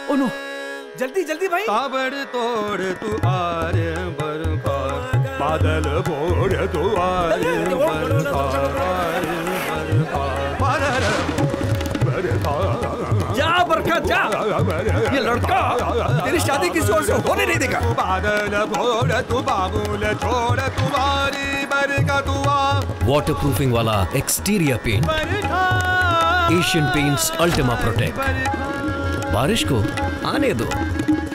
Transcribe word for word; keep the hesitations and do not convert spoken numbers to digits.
Oh no, जल्दी जल्दी भाई। ताबड़ तोड़ तू आरे बरखा, बादल फोड़ तू आरे बरखा, आरे बरखा, बादल बरखा। जा बरखा जा, ये लड़का तेरी शादी किसी और से होने नहीं देगा। बादल फोड़ तू बाबूल छोड़ तू आरे बरखा तू आ। वाटरप्रूफिंग वाला exterior paint, Asian Paints Ultima Protect. बारिश को आने दो।